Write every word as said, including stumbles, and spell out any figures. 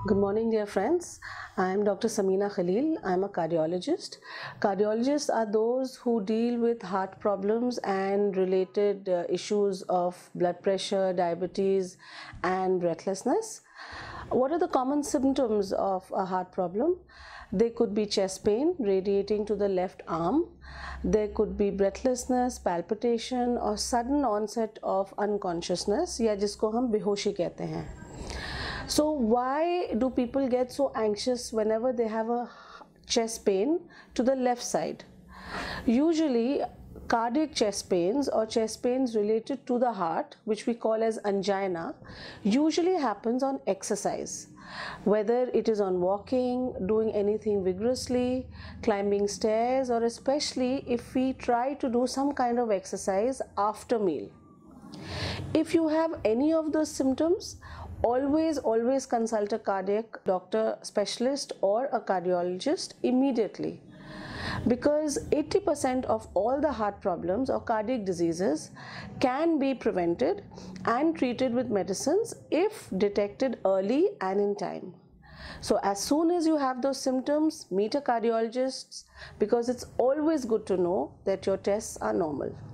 Good morning, dear friends. I am Doctor Sameena Khalil. I am a cardiologist. Cardiologists are those who deal with heart problems and related uh, issues of blood pressure, diabetes, and breathlessness. What are the common symptoms of a heart problem? They could be chest pain radiating to the left arm. There could be breathlessness, palpitation, or sudden onset of unconsciousness, या जिसको हम बेहोशी कहते हैं. So why do people get so anxious whenever they have a chest pain to the left side? Usually cardiac chest pains or chest pains related to the heart, which we call as angina, usually happens on exercise. Whether it is on walking, doing anything vigorously, climbing stairs, or especially if we try to do some kind of exercise after meal. If you have any of those symptoms, always always consult a cardiac doctor, specialist, or a cardiologist immediately, because eighty percent of all the heart problems or cardiac diseases can be prevented and treated with medicines if detected early and in time. So as soon as you have those symptoms, meet a cardiologist, because it's always good to know that your tests are normal.